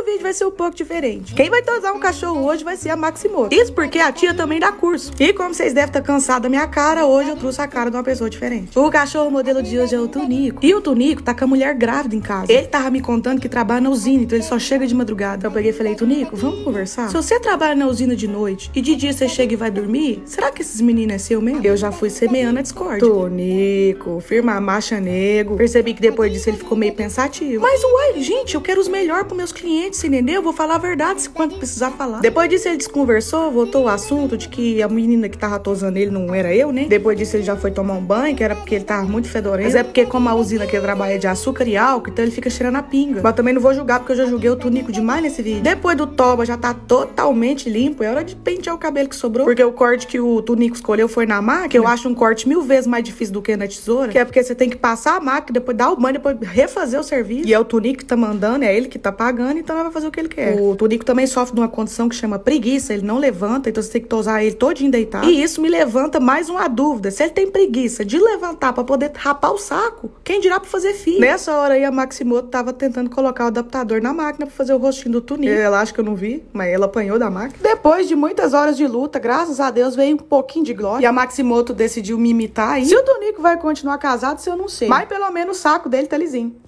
vídeo vai ser um pouco diferente. Quem vai tosar um cachorro hoje vai ser a Maximoto. Isso porque a tia também dá curso. E como vocês devem estar cansados da minha cara, hoje eu trouxe a cara de uma pessoa diferente. O cachorro modelo de hoje é o Tunico. E o Tunico tá com a mulher grávida em casa. Ele tava me contando que trabalha na usina, então ele só chega de madrugada. Eu peguei e falei, Tunico, vamos conversar? Se você trabalha na usina de noite e de dia você chega e vai dormir, será que esses meninos é seu mesmo? Eu já fui semeando a discórdia. Tunico, firma a marcha, nego. Percebi que depois disso ele ficou meio pensativo. Mas uai, gente, eu quero os melhores pros meus clientes, entendeu? Eu vou falar a verdade se quando precisar falar. Depois disso ele desconversou, voltou o assunto de que a menina que tava tosando ele não era eu, né? Depois disso ele já foi tomar um banho, que era porque ele tava muito fedorento. Mas é porque como a usina que ele trabalha é de açúcar e álcool, então ele fica cheirando a pinga. Mas também não vou julgar porque eu já julguei o Tunico demais nesse vídeo. Depois do toba já tá totalmente limpo, é hora de pentear o cabelo que sobrou. Porque o corte que o Tunico escolheu foi na máquina, que eu acho um corte 1000 vezes mais difícil do que na tesoura. Que é porque você tem que passar a máquina, depois dar o banho, depois refazer o serviço. E é o Tunico que tá mandando, é ele que tá pagando, então ele vai fazer o que ele quer. O Tunico também sofre de uma condição que chama preguiça, ele não levanta, então você tem que tosar ele todinho deitado. E isso me levanta mais uma dúvida, se ele tem preguiça de levantar pra poder rapar o saco, quem dirá pra fazer fio? Nessa hora aí a Maximoto tava tentando colocar o adaptador na máquina pra fazer o rostinho do Tunico. Ela acha que eu não vi, mas ela apanhou da máquina. Depois de muitas horas de luta, graças a Deus veio um pouquinho de glória. E a Maximoto decidiu me imitar aí. Se o Tunico vai continuar casado, se eu não sei. Mas pelo menos o saco dele tá lisinho.